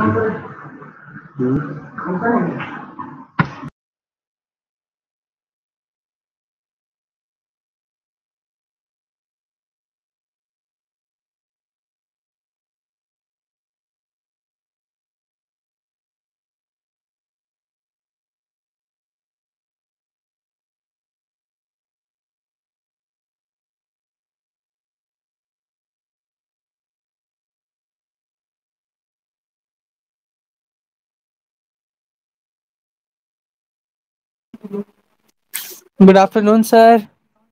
Good afternoon, sir.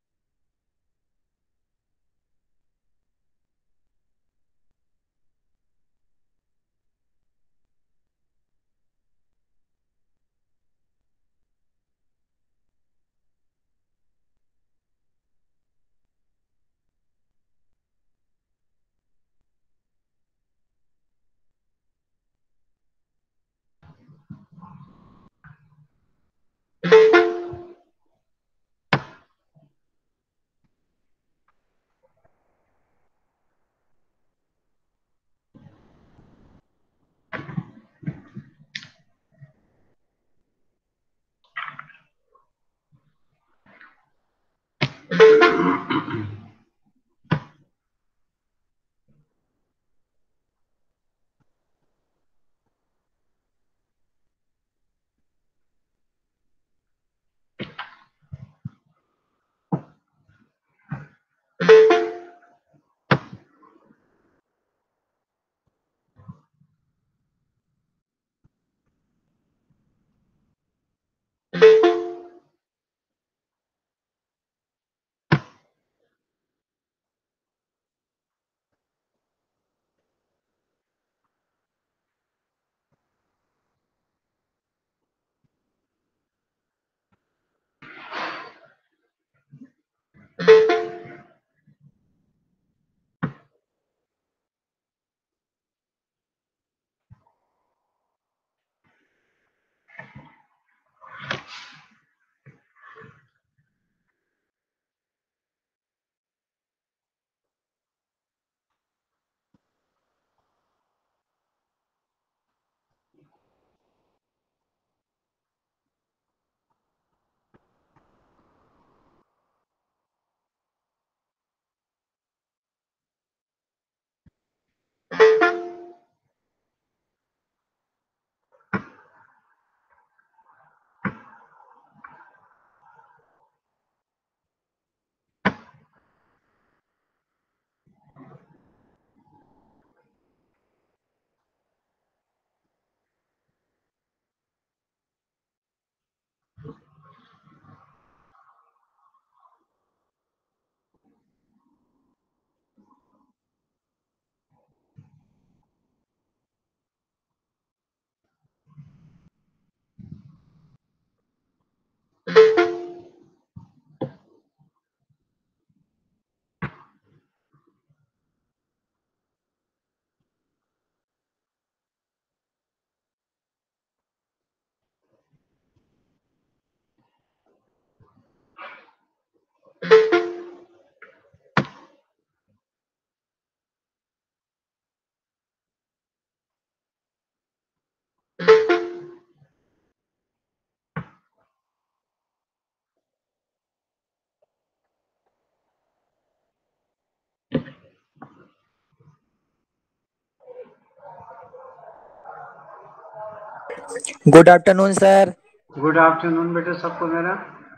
Good afternoon sir. Good afternoon बेटे सबको मेरा।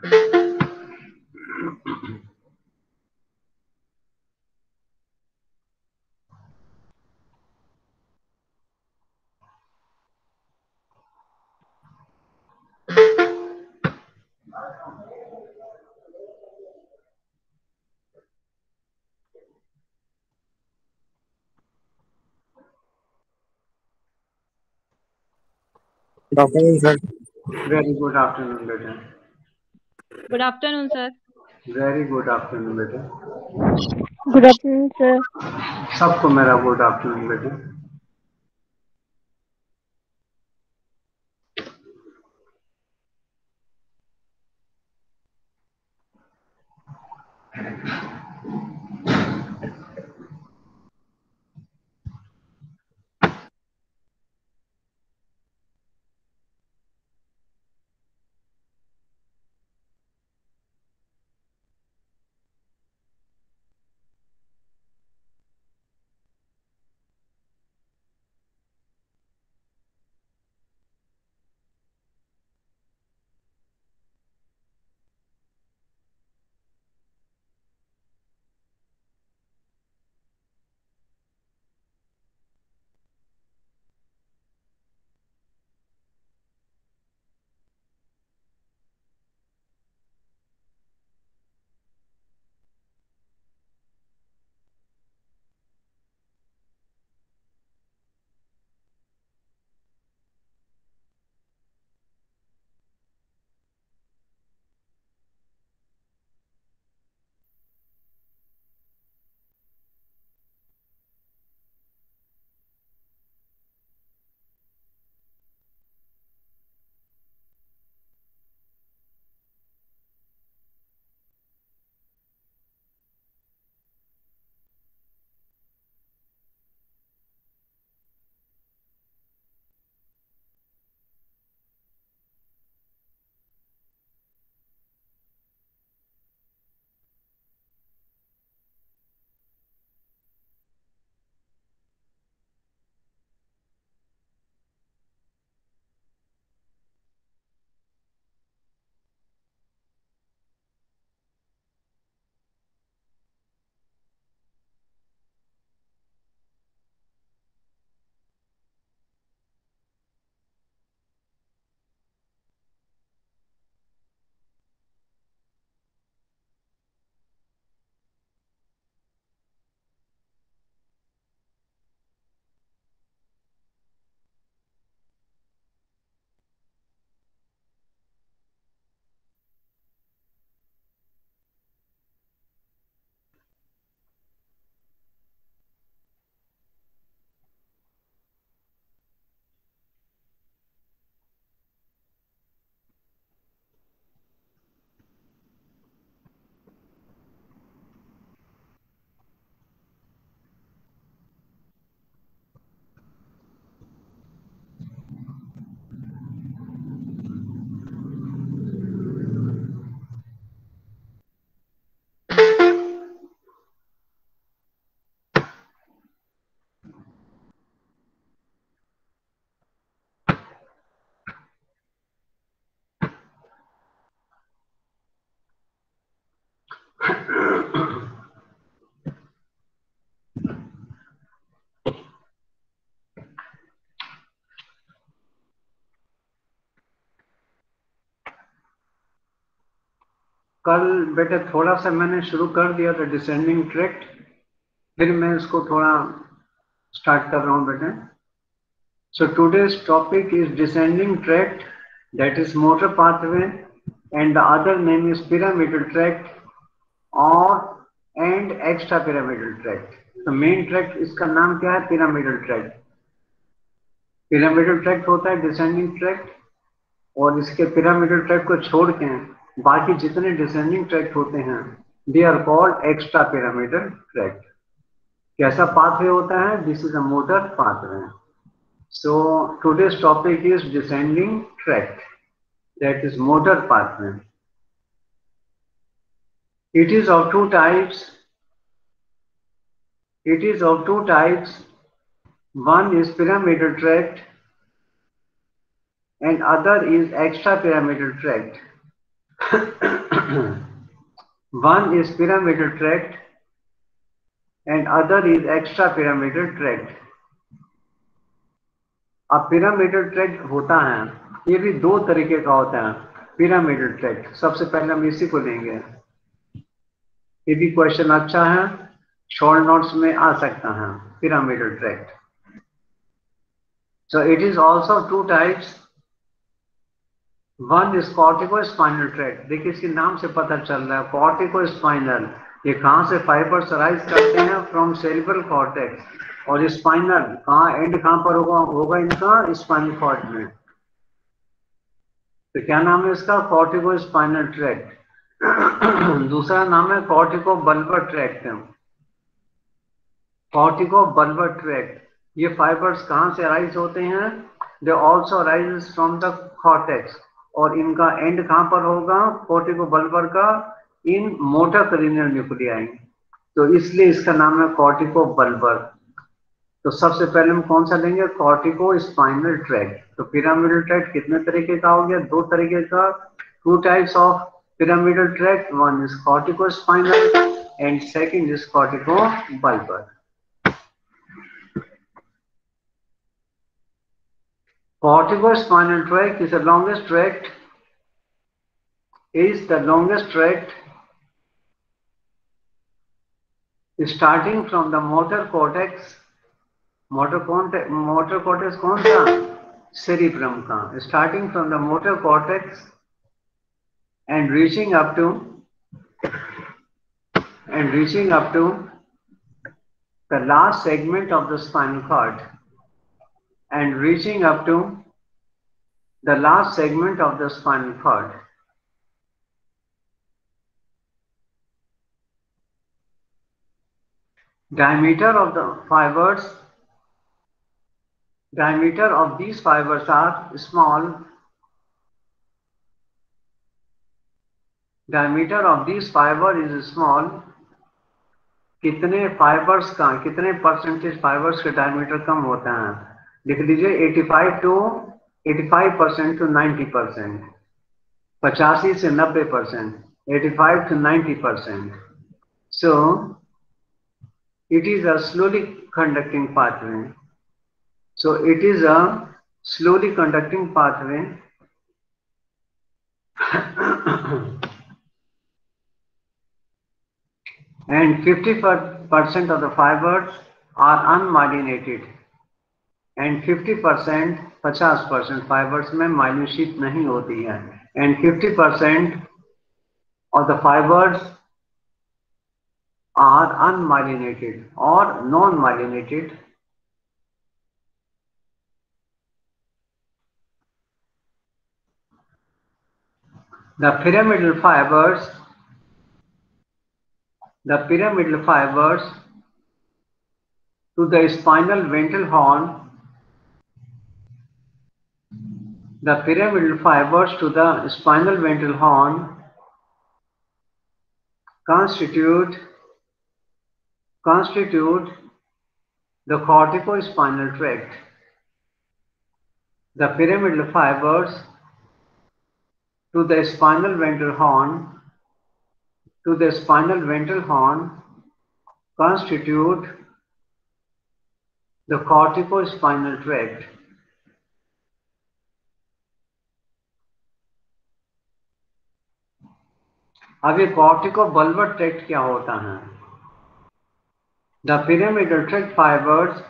Doctor sir. Very good afternoon बेटे। Good afternoon, sir. Very good afternoon बेटे। Good afternoon, sir. सबको मेरा good afternoon बेटे। कल बेटे थोड़ा सा मैंने शुरू कर दिया था डिसेंडिंग ट्रैक्ट, फिर मैं इसको थोड़ा स्टार्ट कर रहा हूँ बेटे. So today's topic is descending tract, that is motor pathway, and the other name is pyramidal tract और and extra pyramidal tract. तो मेन ट्रैक्ट इसका नाम क्या है? Pyramidal tract. पिरामिडल ट्रैक्ट होता है डिसेंडिंग ट्रैक्ट, और इसके पिरामिडल ट्रैक्ट को छोड़ के बाकी जितने डिसेंडिंग ट्रैक्ट होते हैं they are called extra pyramidal tract. कैसा पाथवे होता है? This is a motor pathway. So today's topic is descending tract, that is motor pathway. It is of two types. One is pyramidal tract and other is extra pyramidal tract. One is pyramidal tract and other is extra pyramidal tract. अब pyramidal tract होता है, ये भी दो तरीके का होता है. पिरामिडल ट्रैक्ट, सबसे पहले हम इसी को लेंगे. ये भी क्वेश्चन अच्छा है, शॉर्ट नोट्स में आ सकता है. Pyramidal tract. So it is also two types. One is corticospinal tract. देखिए इसके नाम से पता चल रहा है कॉर्टिको-स्पाइनल. ये कहां से फाइबर्स राइज करते हैं? From cerebral cortex. और स्पाइनल कहाँ, एंड कहां पर होगा इनका? स्पाइनल कॉर्ड में. तो क्या नाम है इसका? Corticospinal tract. दूसरा नाम है कॉर्टिको-बल्बर ट्रैक्ट. Corticobulbar tract. ये फाइबर्स कहां से राइज होते हैं? They also rise from the cortex. और इनका एंड कहां पर होगा कॉर्टिको-बल्बर का? In motor cranial nuclei. तो इसलिए इसका नाम है कॉर्टिको-बल्बर. तो सबसे पहले हम कौन सा लेंगे? Corticospinal tract. तो पिरामिडल ट्रैक्ट कितने तरीके का हो गया? दो तरीके का. Two types of pyramidal tract. One is corticospinal and second is corticobulbar. Corticospinal tract is the longest tract. Starting from the motor cortex. motor cortex कौन सा? cerebrum का. Starting from the motor cortex and reaching up to the last segment of the spinal cord. Diameter of these fibers are small. Diameter of these fiber is small. कितने fibers का, कितने percentage fibers का diameter कम होता है? लिख लीजिए 85% to 90%. 85 से 90%. 85 to 90%. So it is a slowly conducting pathway. And 50% of the fibers are unmyelinated. And 50% 50% fibers में माइल्यूशीट नहीं होती है. And 50% of the fibers are unmyelinated or non-myelinated. The pyramidal fibers to the spinal ventral horn. The pyramidal fibers to the spinal ventral horn constitute the corticospinal tract. The pyramidal fibers to the spinal ventral horn to the spinal ventral horn constitute the corticospinal tract. अब ये corticobulbar tract क्या होता है? The pyramidal tract fibers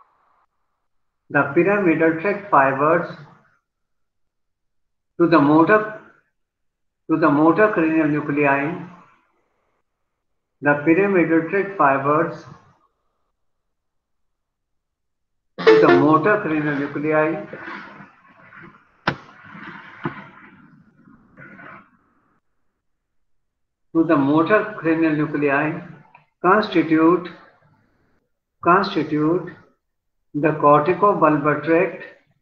to the motor cranial nuclei. The pyramidal tract fibers to the motor cranial nuclei constitute the corticobulbar tract,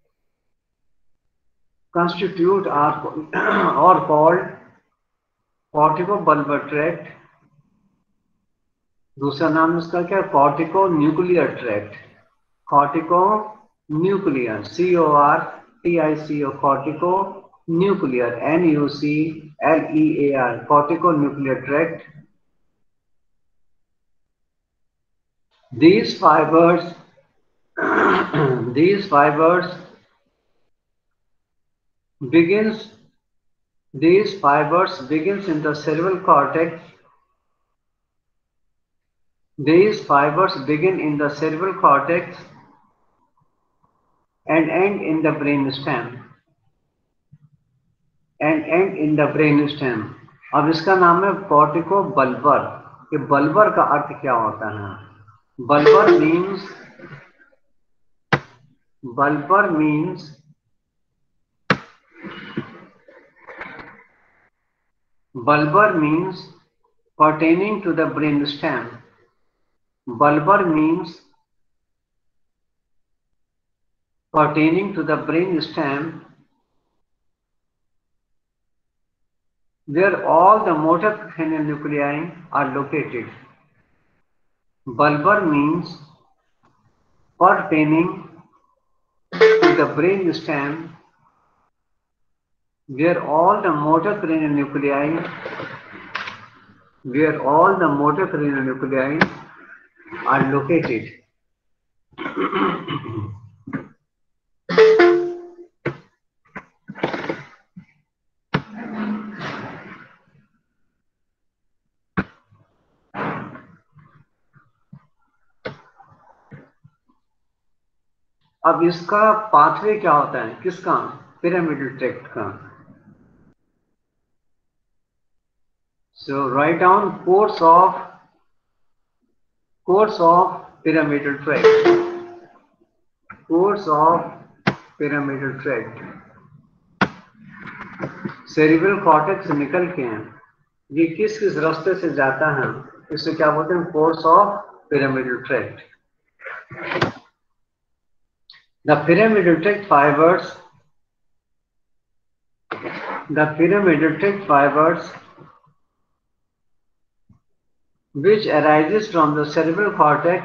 or called corticobulbar tract. दूसरा नाम इसका क्या है? corticonuclear tract. corticonuclear, CORTICO, corticonuclear, NUCLEAR, corticonuclear tract. These fibers begins in the cerebral cortex. These fibers begin in the cerebral cortex and end in the brainstem. अब इसका नाम है corticobulbar. ये bulbar का अर्थ क्या होता है? Bulbar means pertaining to the brainstem. Bulbar means pertaining to the brainstem, where all the motor cranial nuclei are located. Bulbar means pertaining to the brainstem, where all the motor cranial nuclei are located. अब इसका pathway क्या होता है? किसका? Pyramidal tract का. So write down course of pyramidal tract. Course of pyramidal tract. Cerebral cortex से निकल के ये किस रास्ते से जाता है? इसे क्या बोलते हैं? Course of pyramidal tract. The pyramidal tract fibers which arises from the cerebral cortex.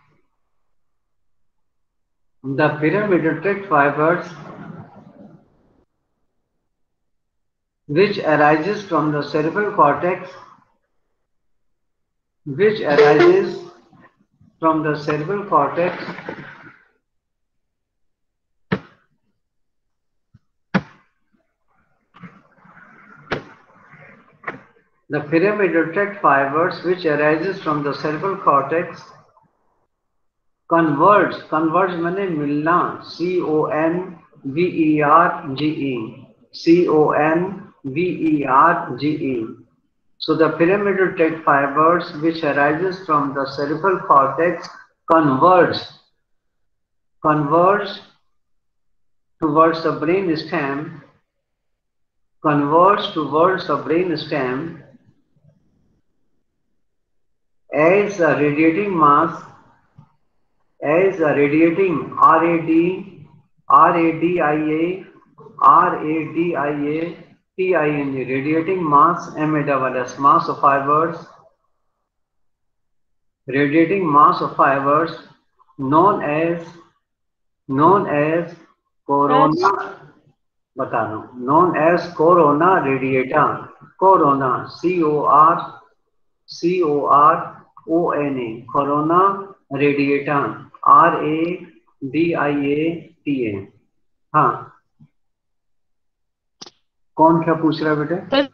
The pyramidal tract fibers which arises from the cerebral cortex, the pyramidal tract fibers which arises from the cerebral cortex converge माने मिलना, CONVERGE. So the pyramidal tract fibers which arises from the cerebral cortex converge towards the brainstem, as a radiating mass, radiating mass, mass of fibers, known as corona. बता दो, known as corona radiata. corona, CORONA, corona radiata, RADIATA। हाँ, कौन क्या पूछ रहा है बेटे? Sir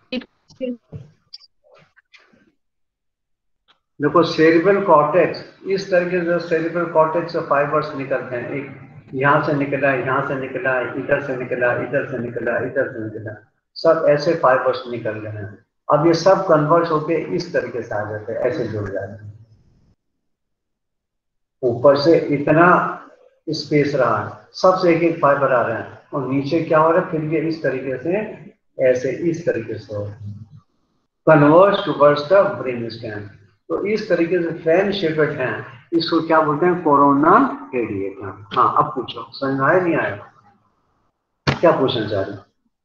देखो सेरिब्रल कॉर्टेक्स, इस तरीके से सेरिब्रल कॉर्टेक्स से फाइबर्स निकलते हैं, एक यहाँ से निकला, यहाँ से निकला, इधर से निकला, इधर से निकला, इधर से निकला, सब ऐसे फाइबर्स निकल रहे हैं। अब ये सब कन्वर्ट होके इस तरीके से आ जाते हैं, ऐसे जुड़ जाते हैं। ऊपर से इतना स्पेस रहा है, सबसे एक एक फाइबर आ रहे हैं, और नीचे क्या हो रहा है, फिर ये इस तरीके से, ऐसे इस तरीके से हो रहा है, converge towards the brain stem. तो इस तरीके से फैन शेपेड है, इसको क्या बोलते हैं, कोरोना रेडिएटा। हाँ, अब पूछो, समझ आया नहीं आया, क्या पूछना चाह रहे हो,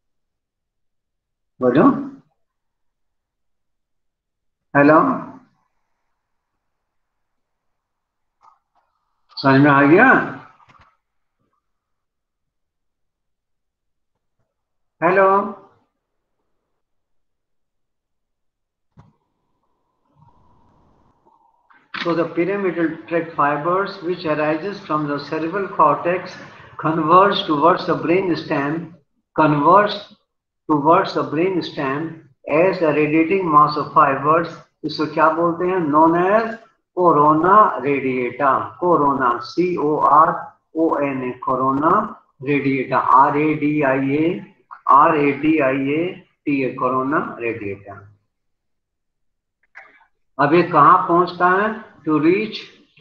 बोलो। हेलो, समझ में आ गया? Hello, so the pyramidal tract fibers which arises from the cerebral cortex converge towards the brain stem, converge towards the brain stem as a radiating mass of fibers, इसको क्या बोलते हैं, known as corona radiata, corona, CORONA, corona radiata, RADIATA, corona radiata। अब ये कहाँ पहुंचता है, to reach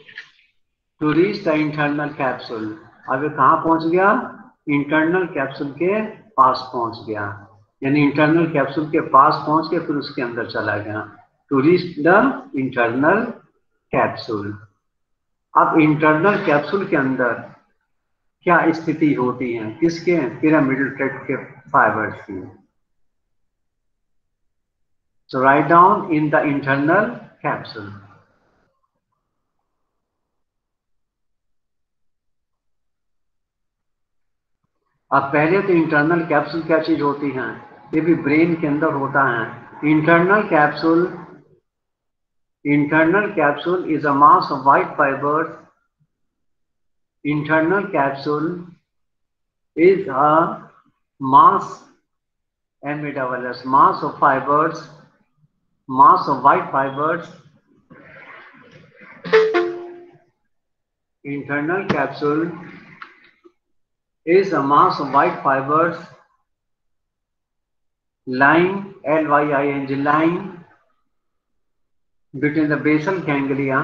the internal capsule. अब ये कहाँ पहुंच गया, इंटरनल कैप्सूल के पास पहुंच गया, यानी इंटरनल कैप्सूल के पास पहुंच के फिर उसके अंदर चला गया, to reach the internal capsule. अब इंटरनल कैप्सूल के अंदर क्या स्थिति होती है, किसके, पिरामिडल ट्रैक्ट के फाइबर्स की। So write down in the internal capsule. अब पहले तो इंटरनल कैप्सूल क्या चीज होती है, ये भी ब्रेन के अंदर होता है। Internal capsule is a mass of white fibers. Internal capsule is a mass, MASS, mass of fibers, mass of white fibers. Internal capsule is a mass of white fibers lying, LYING, lying between the basal ganglia,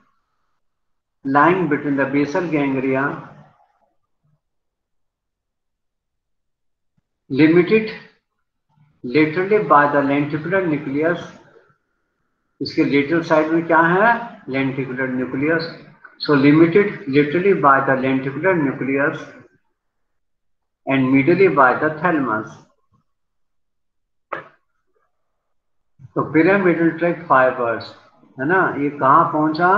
limited laterally by the lenticular nucleus। इसके lateral side में क्या है, lenticular nucleus. So limited laterally by the lenticular nucleus and medially by the thalamus। तो pyramidal tract fibers है ना, ये कहाँ पहुंचा,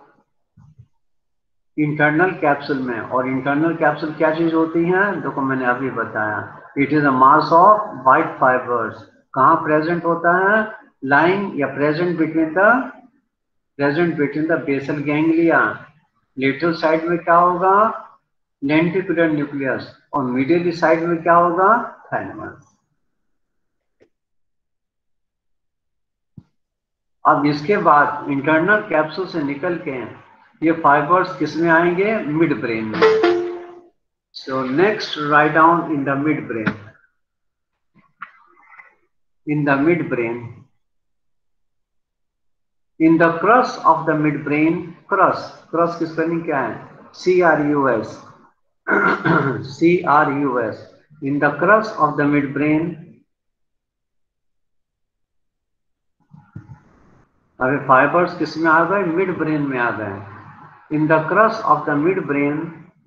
इंटरनल कैप्सूल में। और इंटरनल कैप्सूल क्या चीज होती है, देखो मैंने अभी बताया, it is a mass of white fibers. कहाँ प्रेजेंट होता है, लाइंग या present between the basal ganglia. Lateral side में क्या होगा, लेंटिकुलर न्यूक्लियस, और मीडियली साइड में क्या होगा, थैलेमस। अब इसके बाद इंटरनल कैप्सूल से निकल के ये फाइबर्स किस में आएंगे, मिड ब्रेन में। So next write down in the midbrain. In the midbrain, in the crus of the midbrain, crus की स्पेलिंग क्या है, CRUS, CRUS। In the crus of the midbrain, अभी fibers किस में आ गए, midbrain में आ गए। In the crus of the midbrain,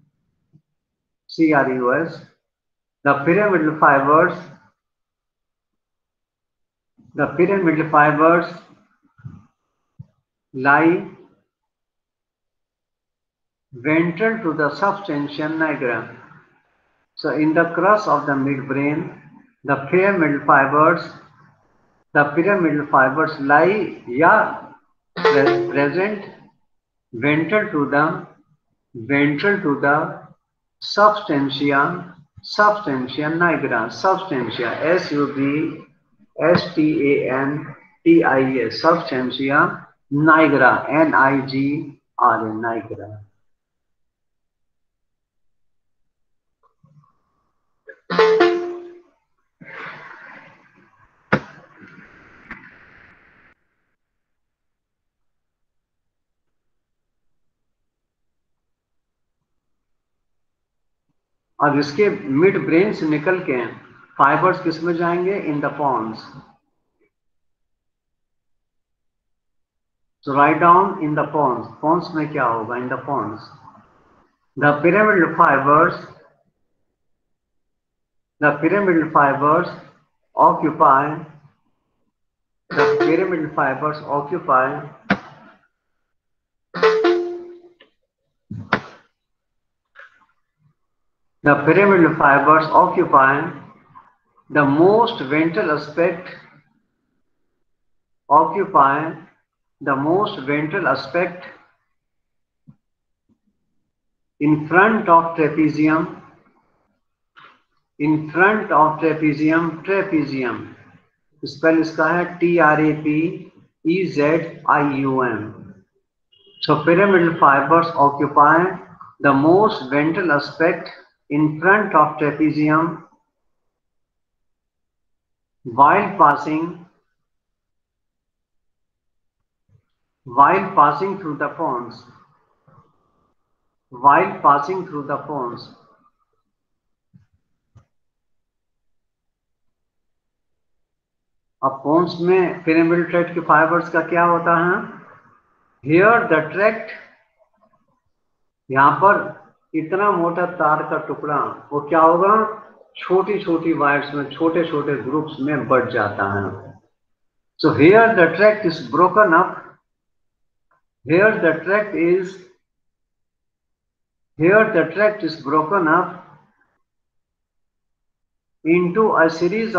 CRUS, the pyramidal fibers lie ventral to the substantia nigra. So in the crus of the midbrain, the pyramidal fibers The pyramidal fibers lie present ventral to the substantia nigra, substantia, substantia, substantia nigra, nigra, nigra. अब इसके mid brain से निकल के fibres किस में जाएंगे? In the pons. So write down in the pons. Pons में क्या होगा? In the pons. The pyramidal fibers occupy. The pyramidal fibers occupy the most ventral aspect. In front of trapezium. Trapezium. Spell इसका है TRAPEZIUM. So pyramidal fibers occupy the most ventral aspect in front of trapezium while passing through the pons. अब पोन्स में pyramidal tract के fibres का क्या होता है? Here the tract, यहां पर इतना मोटा तार का टुकड़ा वो क्या होगा? छोटी छोटी वायर्स में, छोटे छोटे ग्रुप्स में बढ़ जाता है. So here the tract is broken up. Here the tract is broken up into a series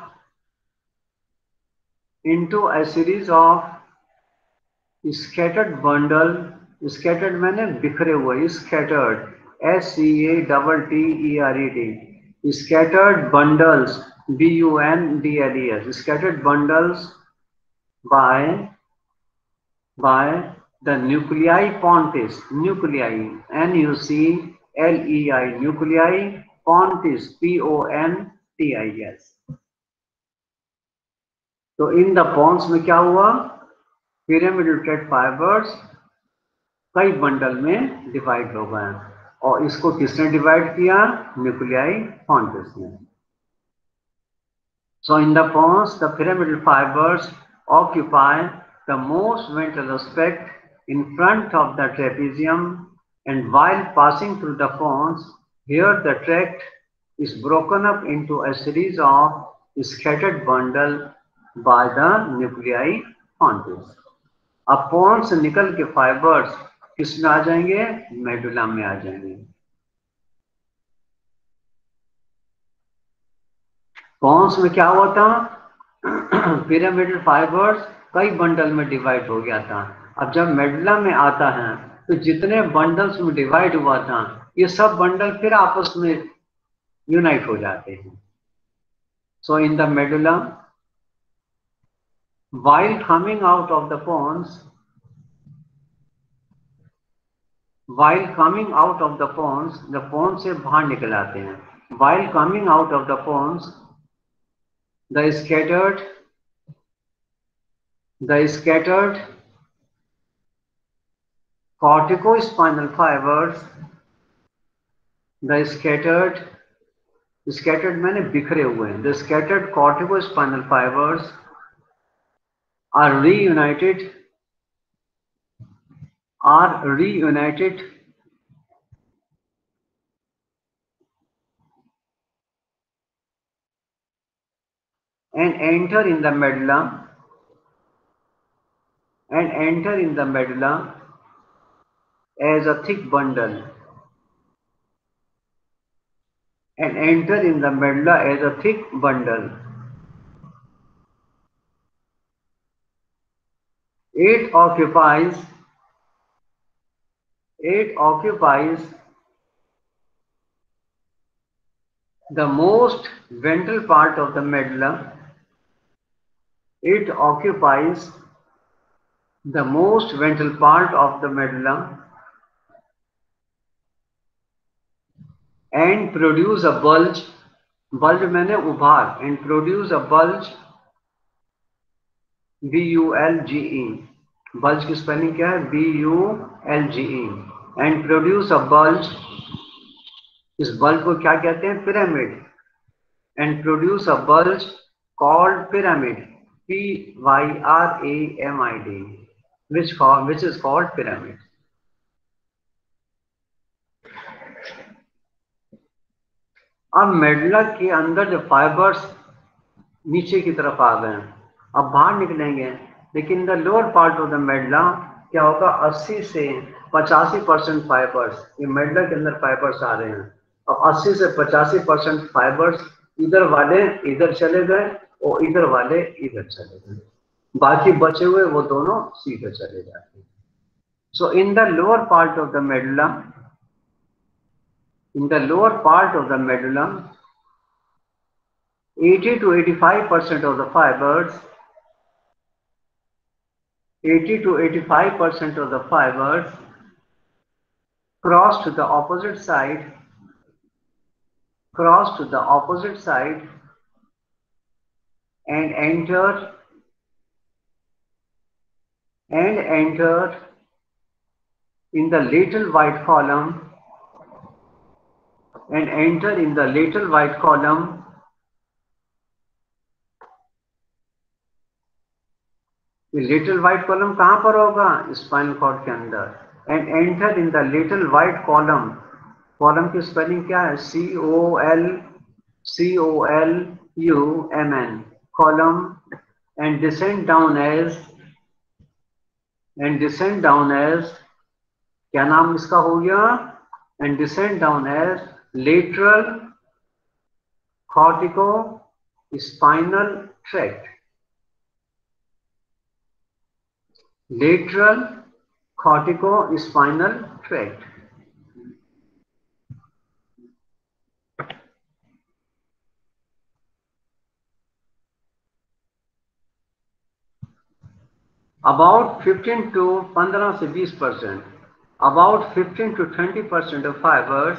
of scattered bundle. Scattered मैंने बिखरे हुए, scattered, SCATTERED, scattered bundles, BUNDLES, scattered bundles by the nuclei pontis, nuclei, NUCLEI, nuclei pontis, PONTIS. तो इन the Pond's में क्या हुआ? Pyramidal tract fibers कई bundle में divide हो गए और इसको किसने डिवाइड किया? न्यूक्लियाई pontis ने. So in the pons, the pyramidal fibers occupy the most ventral aspect in front of the trapezium, and while passing through the pons, here the tract is broken up into a series of scattered bundle by the nuclei pontis. अब pons से निकल के fibres किस में आ जाएंगे? Medulla में आ जाएंगे. Pond's में क्या हुआ था? पिरामिडल फाइबर्स कई बंडल में डिवाइड हो गया था. अब जब मेडुला में आता है तो जितने बंडल्स में डिवाइड हुआ था ये सब बंडल फिर आपस में यूनाइट हो जाते हैं. So in the medulla, while coming out of the pons, the pons से बाहर निकल आते हैं. While coming out of the pons, the scattered corticospinal fibers, the scattered मैंने बिखरे हुए हैं. The scattered corticospinal fibers are reunited and enter in the medulla as a thick bundle. It occupies the most ventral part of the medulla. It occupies the most ventral part of the medulla and produce a bulge. Bulge मैंने उभार, and produce a bulge, B-U-L-G-E. bulge की spelling क्या है? B-U-L-G-E. and produce a bulge. इस bulge को क्या कहते हैं? pyramid. and produce a bulge called pyramid, P-Y-R-A-M-I-D, which is called pyramid. अब मेडुला के अंदर जो फाइबर्स नीचे की तरफ आ गए हैं, अब बाहर निकलेंगे, लेकिन the lower part of the medulla क्या होगा? 80 से 85% फाइबर्स, ये मेडुला के अंदर फाइबर्स आ रहे हैं। अब 80 से 85% फाइबर्स इधर वाले इधर चले गए और इधर वाले इधर चले गए, बाकी बचे हुए वो दोनों सीधे चले जाते हैं। So in the lower part of the medulla, in the lower part of the medulla, 80 to 85% of the fibers, 80 to 85% of the fibers cross to the opposite side, and enter in the lateral white column, ये lateral white column कहां पर होगा? Spinal cord के अंदर। And enter in the lateral white column, column की spelling क्या है? C-O-L-U-M-N, column. And descend down as, क्या नाम इसका हो गया? And descend down as lateral cortico spinal tract, lateral corticospinal tract. About 15 to 15 से 20%, about 15 to 20% of fibers,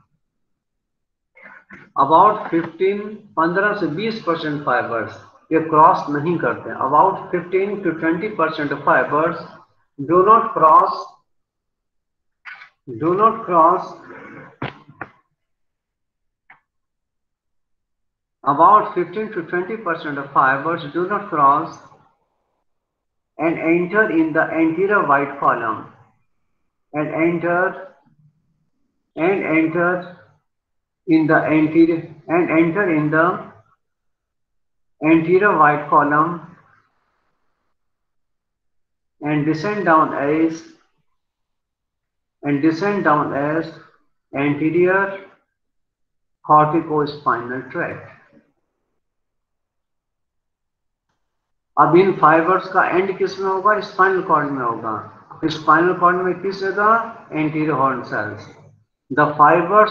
about 15 से 20% fibers ये क्रॉस नहीं करते। About 15 to 20% of fibers do not cross about 15 to 20% of fibers do not cross and enter in the anterior white column, and enter in the anterior white column and descend down as anterior corticospinal tract. अब इन fibres का and किस में होगा? Spinal cord में होगा। Spinal cord में किस जगह? Anterior horn cells. The fibers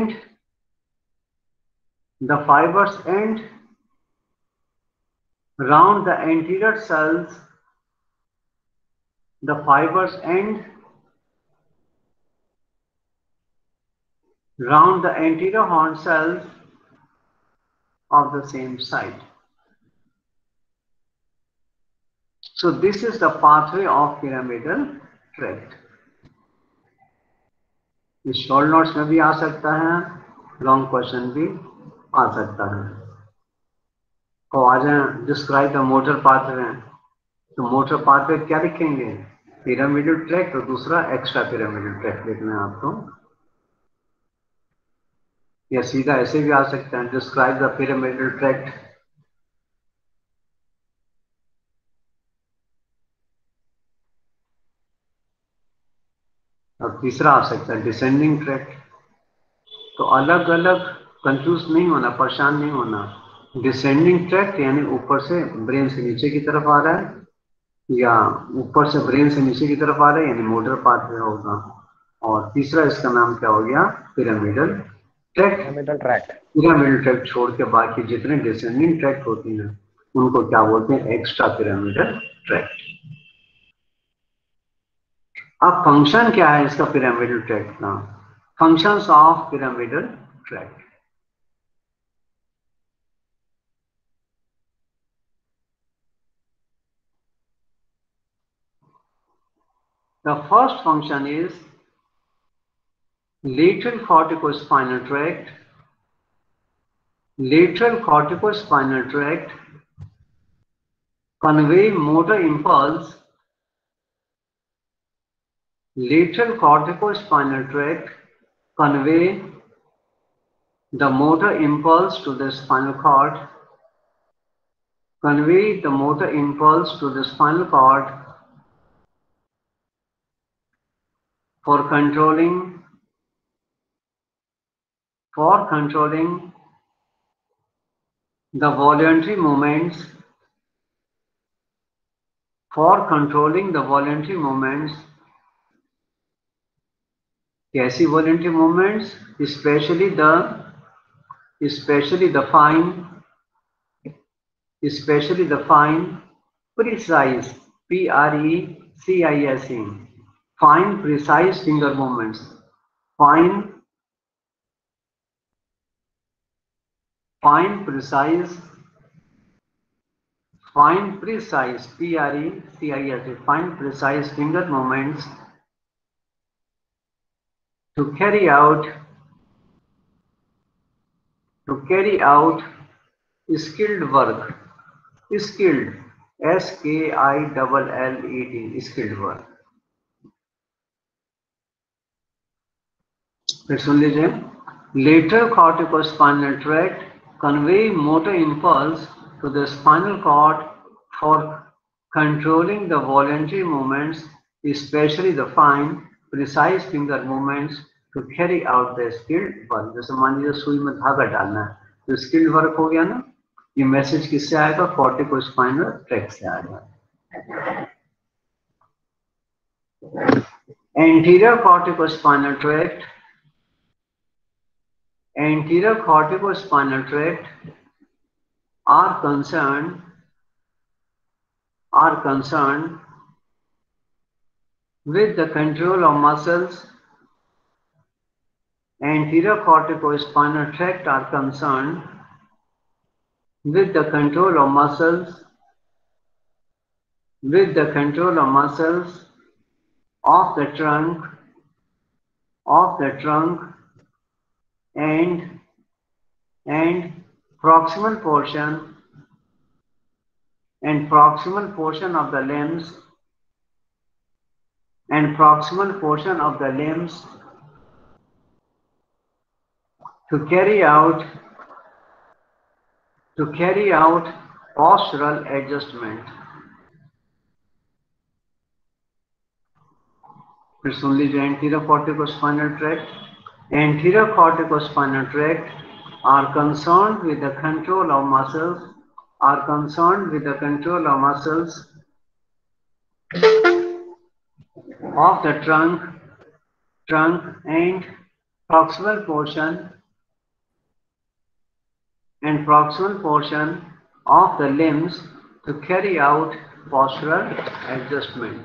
end round the anterior cells, the fibers end round the anterior horn cells of the same site. So this is the pathway of pyramidal tract. इस short notes में भी आ सकता है, long question भी आ सकता है। तो आ जाए, डिस्क्राइब द मोटर पाथवे। तो मोटर पाथवे क्या लिखेंगे? पिरामिडल ट्रैक्ट, और दूसरा एक्स्ट्रा पिरामिडल ट्रैक्ट लिखना है आपको, या सीधा ऐसे भी आ सकता है, डिस्क्राइब द पिरामिडल ट्रैक्ट। और तीसरा आ सकता है डिसेंडिंग ट्रैक्ट। तो अलग अलग कंफ्यूज नहीं होना, परेशान नहीं होना। डिसेंडिंग ट्रैक्ट यानी ऊपर से, ब्रेन से नीचे की तरफ आ रहा है, या ऊपर से ब्रेन से नीचे की तरफ आ रहा है, यानी मोटर पाथवे होगा। और तीसरा इसका नाम क्या हो गया? Pyramidal tract. Pyramidal tract. Pyramidal tract छोड़ के बाकी जितने डिसेंडिंग ट्रैक्ट होती हैं उनको क्या बोलते हैं? Extra pyramidal tract. अब फंक्शन क्या है इसका पिरामिडल ट्रैक्ट का? Functions of pyramidal tract. The first function is lateral corticospinal tract. Lateral corticospinal tract convey motor impulse. Lateral corticospinal tract convey the motor impulse to the spinal cord. Convey the motor impulse to the spinal cord for controlling the voluntary movements. For controlling the voluntary movements. कैसी voluntary movements? Especially the fine, precise, PRECISE, fine, precise finger movements. Fine, precise, PRECISE, fine, precise finger movements to carry out skilled work. Skilled, SKILLED, skilled work. फिर सुन लीजिए, lateral corticospinal tract convey motor impulse to the spinal cord for controlling the voluntary movements, especially the fine, precise finger movements to carry out the skilled work. जैसे मान लीजिए सुई में धागा डालना है तो skilled work हो गया ना। ये मैसेज किससे आएगा? corticospinal tract से आएगा। Anterior corticospinal tract are concerned with the control of muscles. Anterior corticospinal tract are concerned with the control of muscles of the trunk and proximal portion of the limbs to carry out postural adjustment. फिर सुन लीजिए, anterior corticospinal tract are concerned with the control of muscles of the trunk and proximal portion of the limbs to carry out postural adjustment.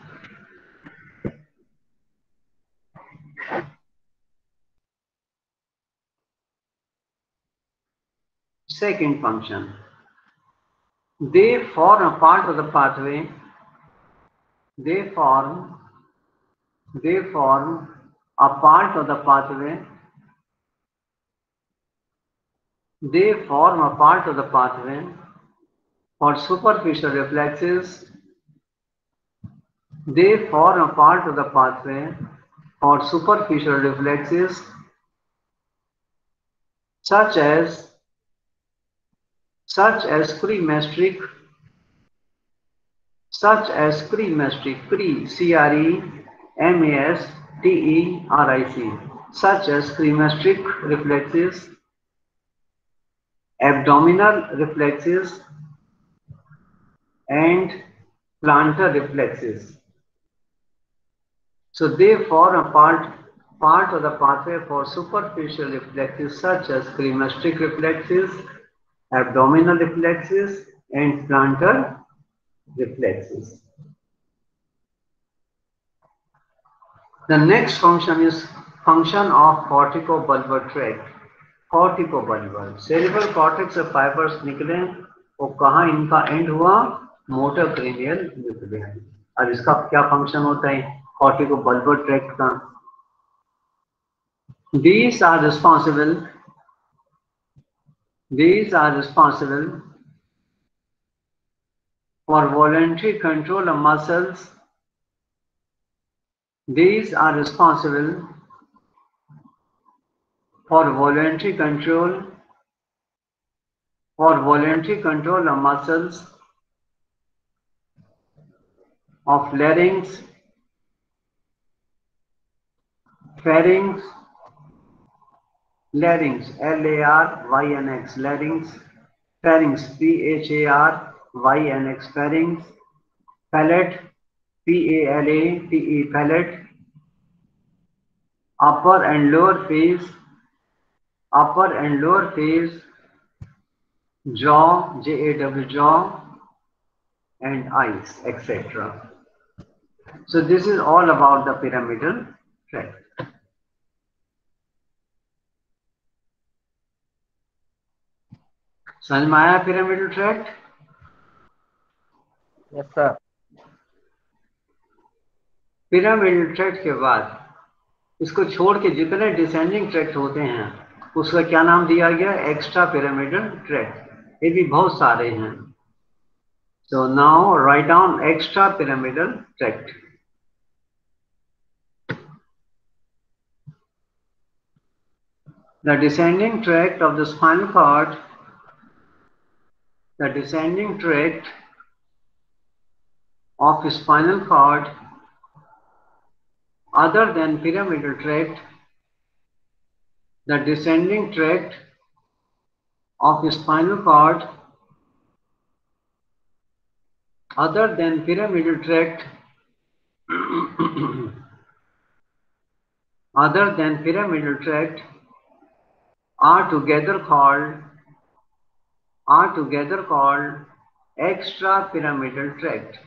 Second function, they form a part of the pathway. They form a part of the pathway for superficial reflexes. They form a part of the pathway for superficial reflexes such as cremastric, such as cremastric reflexes, abdominal reflexes, and plantar reflexes. So they form a part of the pathway for superficial reflexes such as cremasteric reflexes, abdominal reflexes, and plantar reflexes. The next function is function of corticobulbar tract. Corticobulbar, cerebral cortex से fibers निकले और कहाँ इनका end हुआ? Motor cranial nucleus. अब इसका क्या function होता है corticobulbar tract का? These are responsible for voluntary control of muscles. These are responsible for voluntary control of muscles of larynx, pharynx, larynx, L-A-R-Y-N-X, larynx, pharynx, P-H-A-R-Y-N-X, pharynx, palate, P-A-L-A-T-E, palate, upper and lower face, jaw, J-A-W, jaw, and eyes, etc. So this is all about the pyramidal tract. समझ में आया pyramidal tract? Yes, sir. pyramidal tract के बाद इसको छोड़ के जितने descending tract होते हैं उसका क्या नाम दिया गया? Extra pyramidal tract. ये भी बहुत सारे हैं। So now write down extra pyramidal tract. The descending tract of the spinal cord, the descending tract of spinal cord other than pyramidal tract, the descending tract of spinal cord other than pyramidal tract are together called extra pyramidal tract.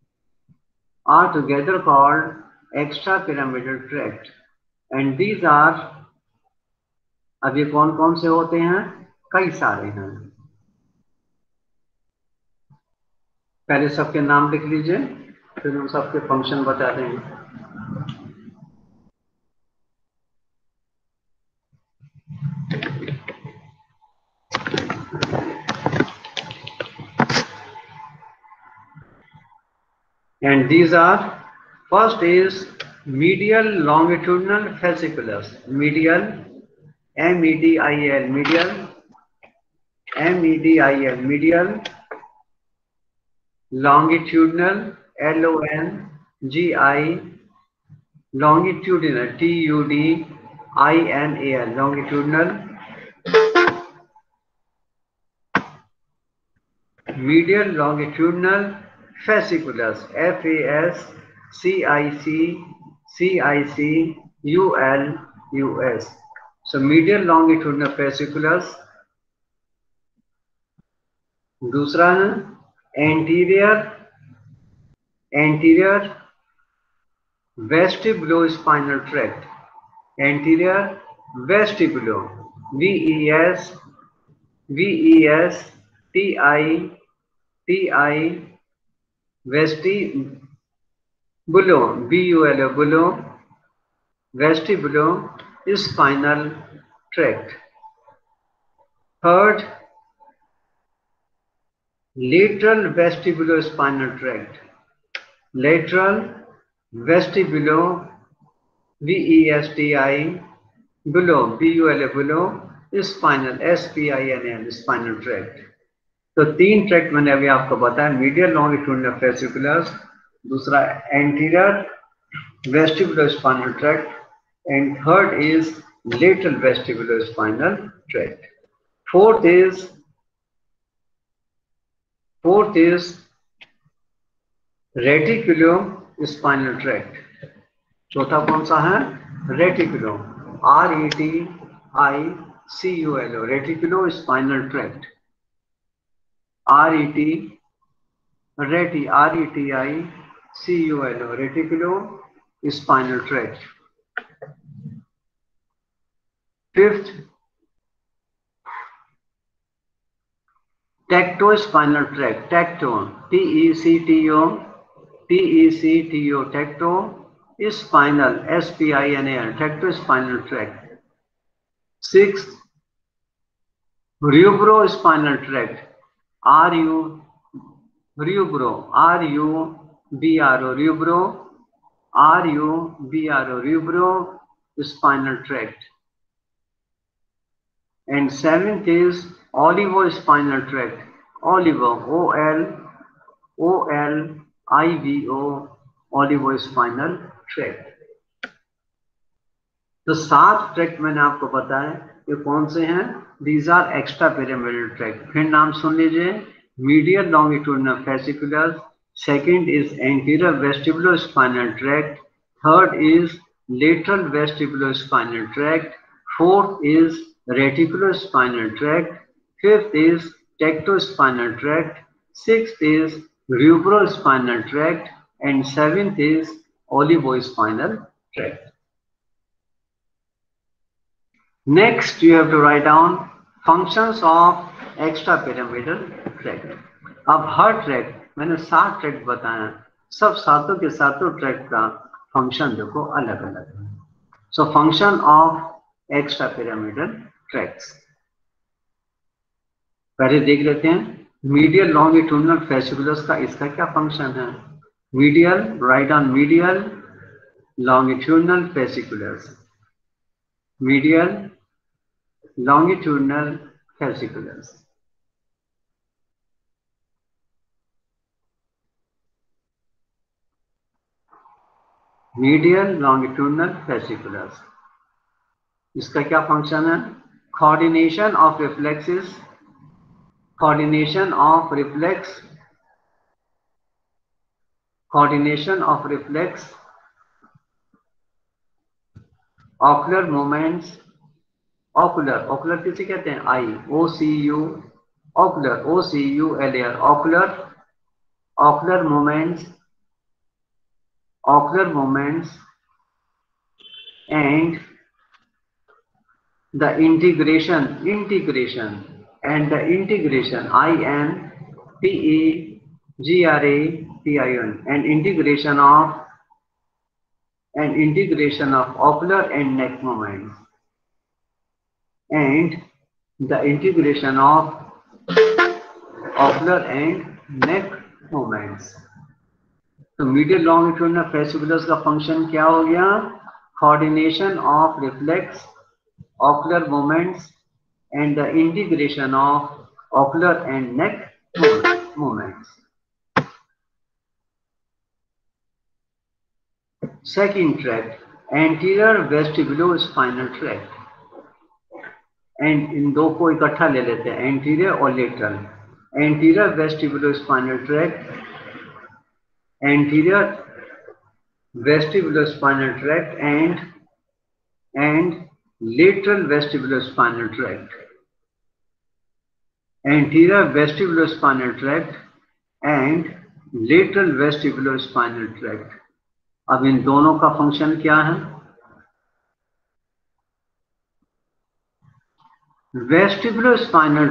And these are, अब ये कौन कौन से होते हैं? कई सारे हैं। पहले सबके नाम लिख लीजिए, फिर हम सबके फंक्शन बता देंगे। And these are, first is medial longitudinal fasciculus, medial, M-E-D-I-L, medial, M-E-D-I-L, medial, longitudinal, L-O-N-G-I, longitudinal, T-U-D-I-N-A-L, longitudinal, medial longitudinal fasciculus, F-A-S-C-I-C-C-I-C-U-L-U-S. So medial longitudinal fasciculus. दूसरा है anterior vestibulospinal tract, anterior vestibulo, V-E-S-T-I vestibulo, B-U-L-O, bulo, vestibulospinal tract. Third, lateral vestibulospinal tract, lateral vestibulo, V-E-S-T-I, bulo, B-U-L-O, bulo, spinal, S-P-I-N-L, spinal tract. तो तीन tract मैंने अभी आपको बताया, medial longitudinal fasciculus, दूसरा anterior vestibulospinal tract, and third is lateral vestibulospinal tract. Fourth is reticulo spinal tract. चौथा कौन सा है? Reticulo, RETICULO, reticulo spinal tract. RETICULO, reticulo spinal tract. Fifth, tectospinal tract, tecto, TECTO, tecto spinal, SPINAL, tectospinal tract. Sixth, rubrospinal tract, RUBRO, rubro spinal tract. And seventh is olivospinal tract, olivo, OLIVO, olivospinal tract। तो 7 tract मैंने आपको बताया, ये कौन से हैं? These are extra pyramidal tract। फिर नाम सुन लीजिए, medial longitudinal fasciculus, second is anterior vestibulospinal tract, third is lateral vestibulospinal tract, fourth is reticulospinal tract, fifth is tectospinal tract, sixth is rubrospinal tract, and seventh is olivospinal tract। Next, you have to write down functions of extrapyramidal tract। अब हर tract, मैंने 7 tract बताया, सब सातों के सातों tract का function देखो अलग अलग है। So function of extrapyramidal tracts पहले देख लेते हैं। मीडियल लॉन्गिट्यूडिनल फैसिकुलस का इसका क्या फंक्शन है? Medial, write on medial longitudinal fasciculus, medial longitudinal fasciculus। medial longitudinal fasciculus, इसका क्या फंक्शन है? Coordination of reflexes, coordination of reflex, coordination of reflex, ocular movements, ocular, ocular किसे कहते हैं? Eye, OCU, ocular, OCULAR, ocular, ocular movements, ocular movements and the integration, integration and the integration, INTEGRATION, and integration of ocular and neck movements, and the integration of ocular and neck movements। तो medial longitudinal fasciculus का function क्या हो गया? Coordination of reflex, ocular movements and the integration of ocular and neck movements. Second tract, anterior vestibulospinal tract, and इन दो को इकट्ठा ले लेते हैं, एंटीरियर और lateral. Anterior vestibulospinal tract, anterior vestibulospinal tract and lateral vestibulospinal tract, anterior vestibulospinal tract and lateral vestibulospinal tract। अब इन दोनों का फंक्शन क्या है? Vestibulospinal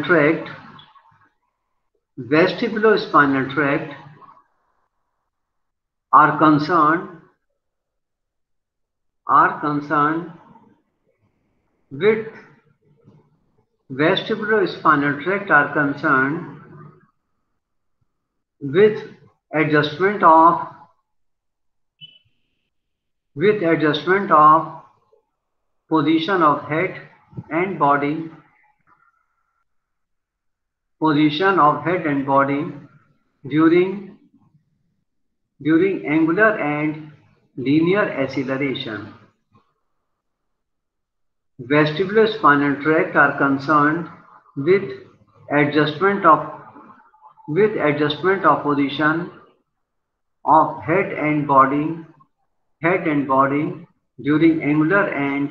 tract are concerned with vestibulospinal tract are concerned with adjustment of position of head and body, during angular and linear acceleration। Vestibulospinal tract are concerned with adjustment of position of head and body during angular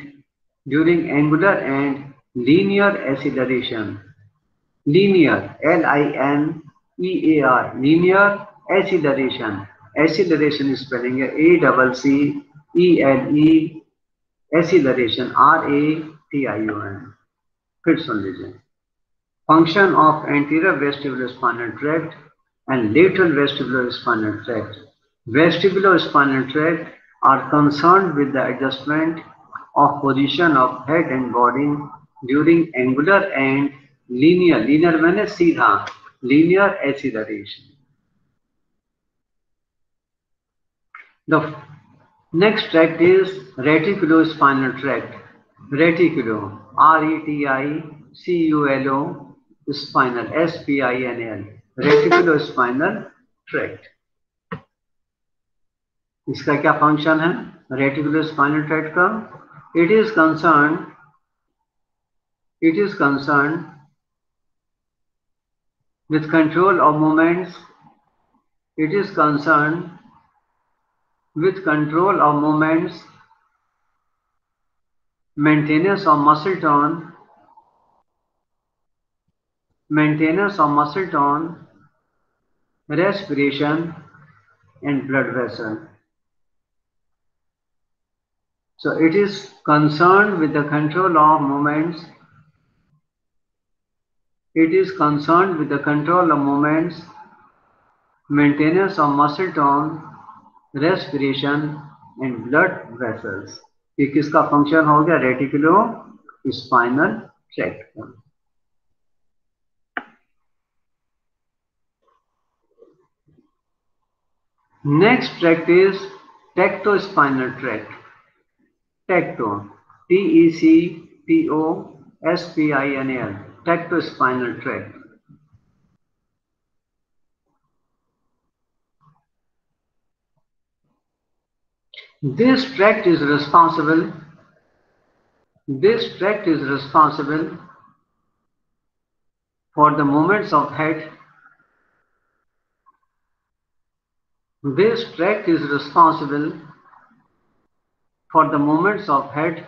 and linear acceleration. Linear, L-I-N-E-A-R, linear acceleration. Acceleration spelling है A-C-C-E-L-E, acceleration, R-A-T-I-O-N. फिर सुन लीजिए. Function of anterior vestibulospinal tract and lateral vestibulospinal tract. Vestibulospinal tract are concerned with the adjustment of position of head and body during angular and linear मैंने सीधा, linear acceleration. The next tract is reticulospinal tract. Reticulo, R-E-T-I-C-U-L-O, spinal, S-P-I-N-L. Reticulospinal tract. इसका क्या function है reticulospinal tract का? It is concerned with control of movements. It is concerned with control of movements, maintenance of muscle tone, respiration, and blood vessel. So it is concerned with the control of movements. It is concerned with the control of movements, maintenance of muscle tone, respiration, and blood vessels. ये किसका function हो गया? Reticulo spinal tract का. Next tract is tectospinal tract. Tecto, T-E-C-T-O-S-P-I-N-A-L, tectospinal tract. This tract is responsible for the movements of head. This tract is responsible for the movements of head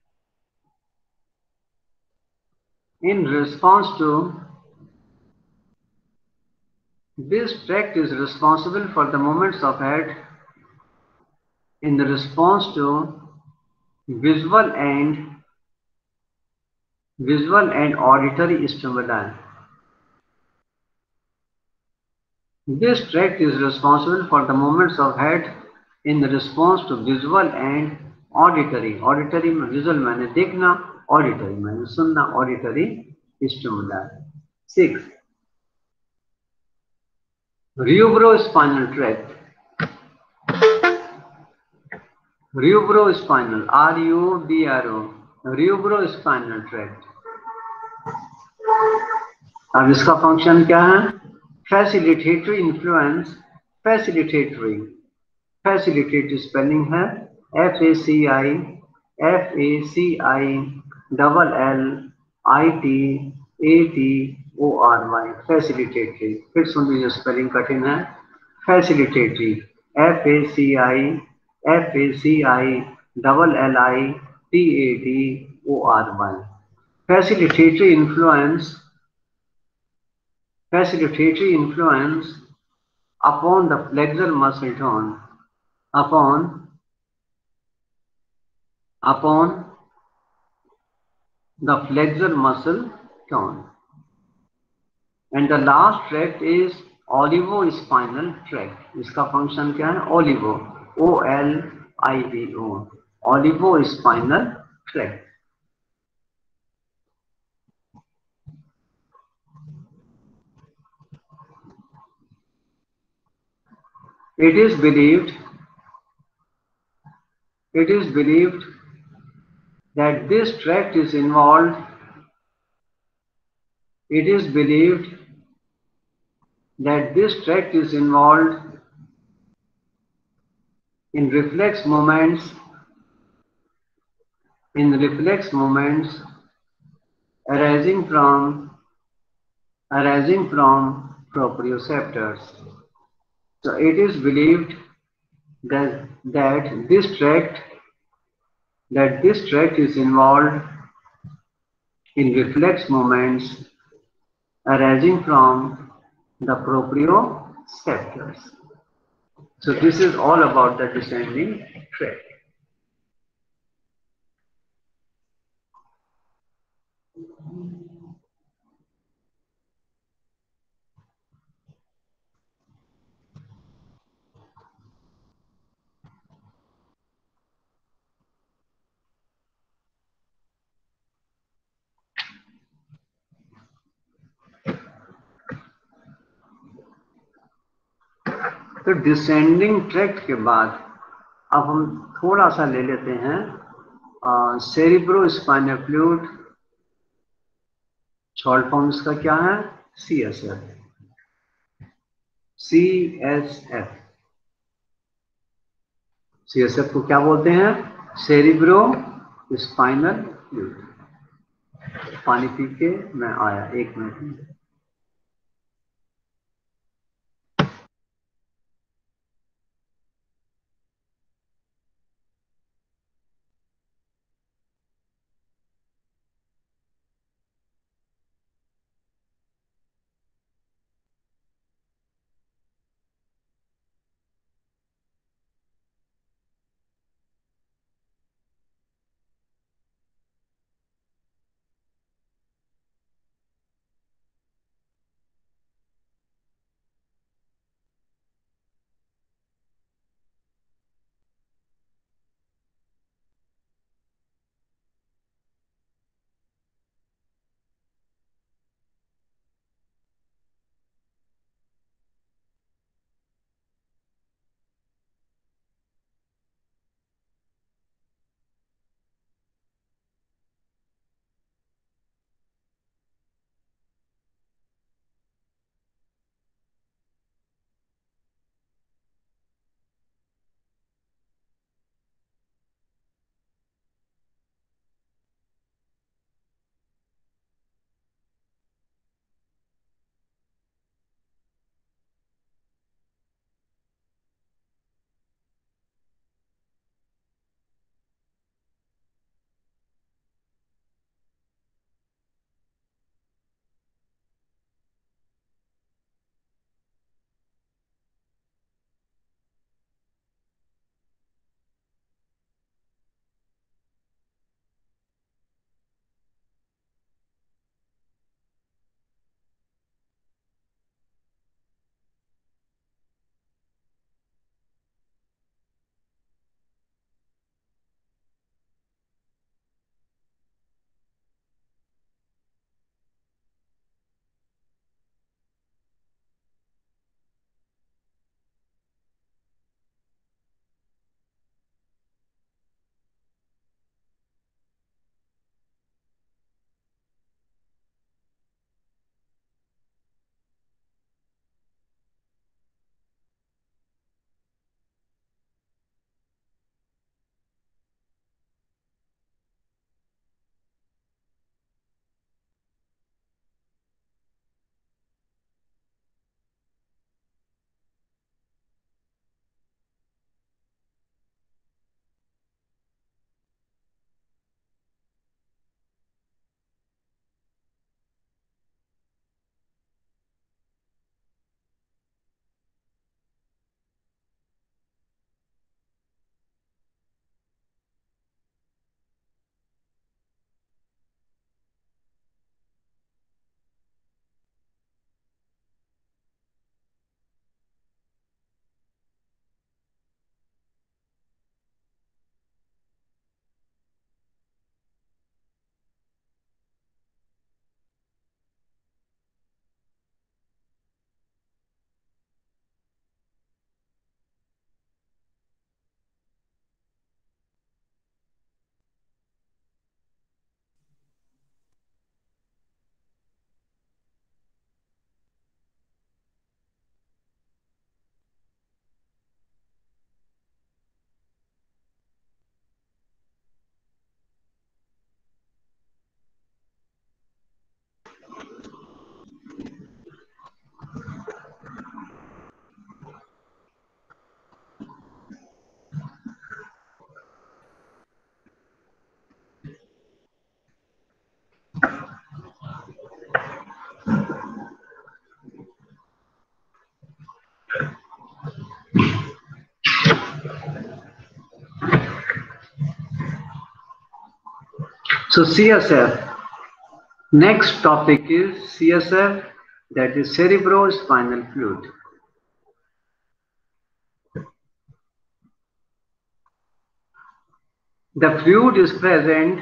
in response to visual and auditory stimuli. This tract is responsible for the movements of head in response to visual and auditory. Auditory में visual मैंने देखना, auditory मैंने सुनना, auditory stimuli. 6. Rubrospinal tract. Rubrospinal, R-U-B-R-O, Rubrospinal tract. अब इसका function क्या है? Facilitatory influence, facilitatory spelling है F-A-C-I-F-A-C-I-L-L-I-T-A-T-O-R-Y, facilitatory. फिर सुन लीजिए स्पेलिंग कठिन है. Facilitatory, F-A-C-I-F-A-C-I-L-L-I-T-A-T-O-R-Y. Facilitatory influence upon the flexor muscle tone, upon the flexor muscle tone. And the last tract is olivospinal tract. इसका फंक्शन क्या है? Olivo, O-L-I-V-O, olivospinal tract. It is believed that this tract is involved. It is believed that this tract is involved in reflex movements arising from proprioceptors. So it is believed that this tract is involved in reflex movements arising from the proprioceptors. So this is all about the descending tract. तो descending tract के बाद अब हम थोड़ा सा ले लेते हैं cerebro spinal fluid, short form इसका क्या है, CSF। CSF को क्या बोलते हैं, सेरिब्रो स्पाइनल फ्लूइड। पानी पी के मैं आया, 1 minute. So CSF. Next topic is CSF, that is cerebrospinal fluid. The fluid is present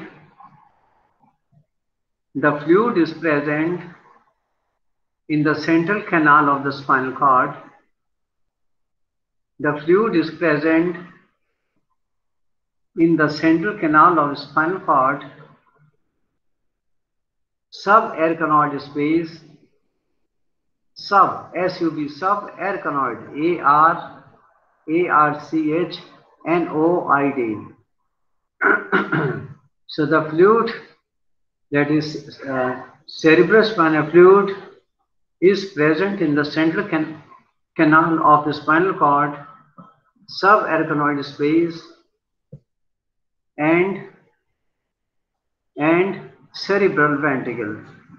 in the central canal of the spinal cord. The fluid is present in the central canal of the spinal cord, subarachnoid space, subarachnoid, arachnoid. So the fluid, that is cerebrospinal fluid, is present in the central canal of the spinal cord, subarachnoid space, and cerebral ventricle.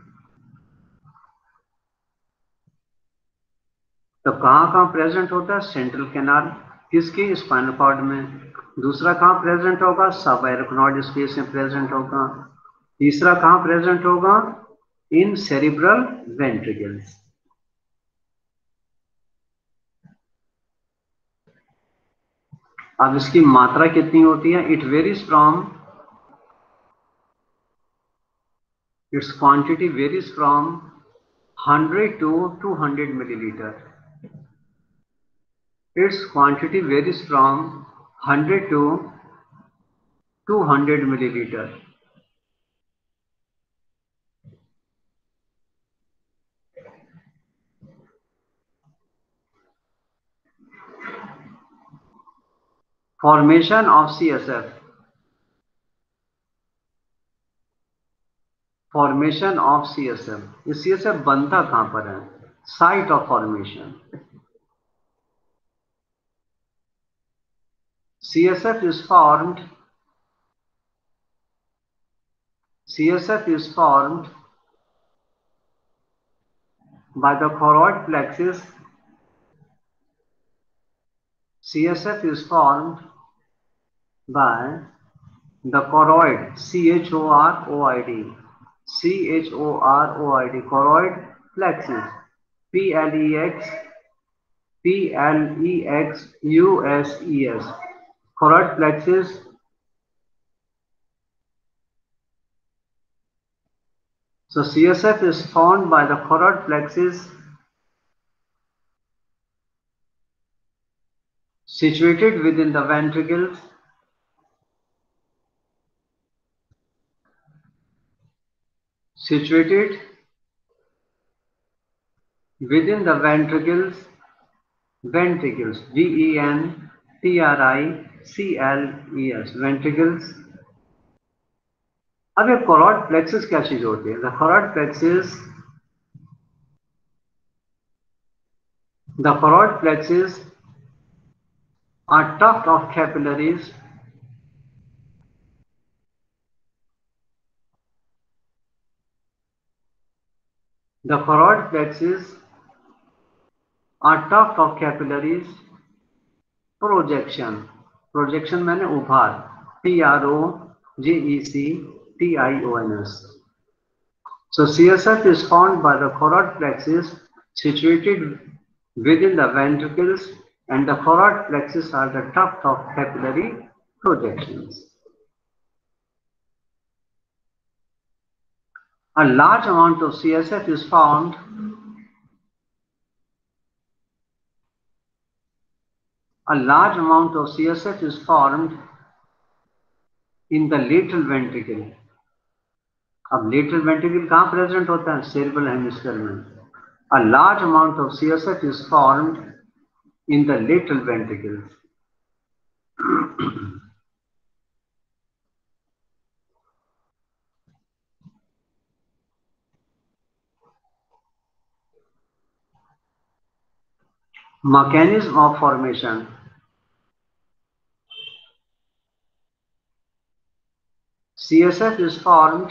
तो कहाँ present होता है? Central canal किसके? Spinal cord में। दूसरा कहाँ present होगा? सबएराक्नोइड space में प्रेजेंट होगा। तीसरा कहाँ प्रेजेंट होगा? In cerebral ventricles. अब इसकी मात्रा कितनी होती है? It varies from, its quantity varies from 100 to 200 milliliter. Its quantity varies from 100 to 200 milliliter. Formation of CSF. Formation of CSF. इस CSF बनता कहां पर है? Site of formation. CSF is formed by the choroid plexus. CSF is formed by the choroid, choroid, choroid plexus, plexus, choroid plexus. So CSF is formed by the choroid plexus situated within the ventricles, ventricles, ventricles, ventricles. अब ये choroid plexus क्या चीज होती है? The choroid plexus are tuft of capillaries projection मैंने उभार, PROJECTIONS. So CSF is formed by the choroid plexus situated within the ventricles, and the choroid plexus are the tuft of capillary projections. A large amount of CSF is formed in the lateral ventricle. अब lateral ventricle कहाँ present होता है? Cerebral hemisphere में. A large amount of CSF is formed in the lateral ventricles. Mechanism of formation. CSF is formed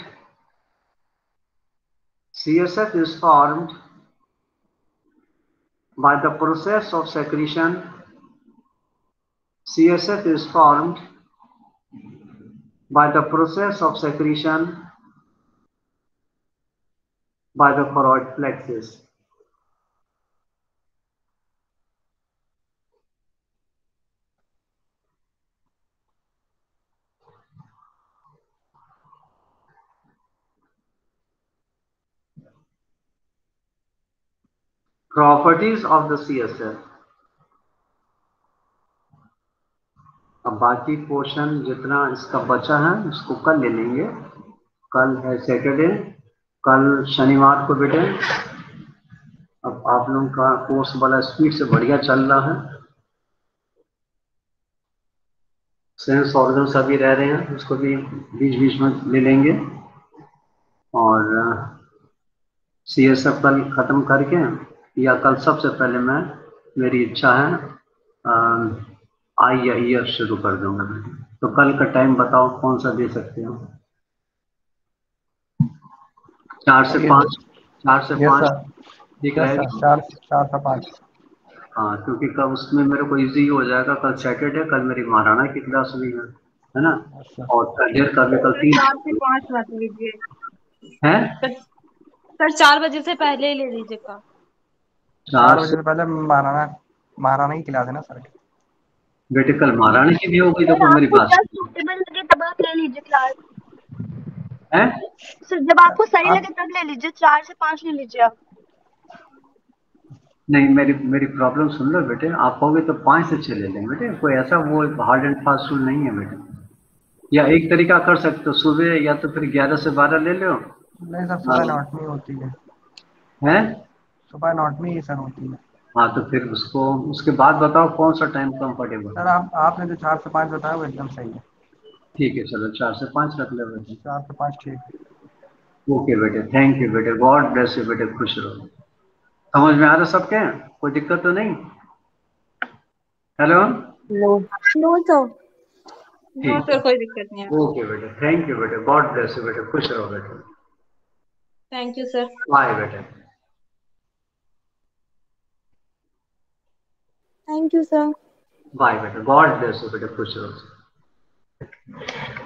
by the process of secretion. CSF is formed by the process of secretion by the choroid plexus. Properties of the CSF. अब बाकी portion जितना इसका बचा है उसको कल ले लेंगे। कल है सैटरडे, कल शनिवार को बेटे। अब आप लोगों का कोर्स बड़ा स्पीड से बढ़िया चल रहा है। सेंस ऑर्गन्स अभी रह रहे हैं, उसको भी बीच बीच में ले लेंगे। और CSF कल खत्म करके या कल सबसे पहले मेरी इच्छा है आई या ईयर शुरू कर दूंगा। तो कल का टाइम बताओ कौन सा दे सकते हो? 4 से 5 ठीक रहेगा? 4 से 5। हाँ, क्योंकि कल उसमें मेरे को इजी हो जाएगा। कल सैटरडे, कल मेरी महाराणा की क्लास भी है ना। और करियर का भी कल 3 4 से 5 रख लीजिए है सर। 4 बजे से पहले ही ले लीजिएगा। 4 बजे से पहले महाराणा की क्लास है ना सर। बेटे कल महाराणा की भी हो गई तो मेरी बात सूटेबल लगे तब आप ले लीजिए क्लास है। सर, जब आपको सही लगे तब ले लीजिए। 4 से 5 ले लीजिए आप। नहीं, मेरी प्रॉब्लम सुन लो बेटे। आप कहोगे तो 5 से 6 ले लेंगे बेटे। कोई ऐसा वो हार्ड एंड फास्ट रूल नहीं है बेटे। या एक तरीका कर सकते हो, सुबह या तो फिर 11 से 12 ले लो। नहीं सर, सुबह नॉट में होती है। सुबह नॉट में ही सर होती है। हाँ, तो फिर उसके बाद बताओ कौन सा टाइम कंफर्टेबल सर। आपने जो 4 से 5 बताया वो एकदम सही है। ठीक है, चलो 4 से 5 रख ले बेटे। 4 से 5 ठीक। ओके बेटे, थैंक यू बेटे, गॉड ब्लेस यू बेटे, खुश रहो। समझ में आ रहा सबके? कोई दिक्कत तो नहीं? Hello? No sir. No sir, कोई दिक्कत नहीं है। ओके बेटे, थैंक यू बेटे, गॉड ब्लेस यू बेटे, खुश रहो बेटे। Thank you sir. बाय बेटे। Thank you sir. बाय बेटे, गॉड ब्लेस यू बेटे, खुश रहो।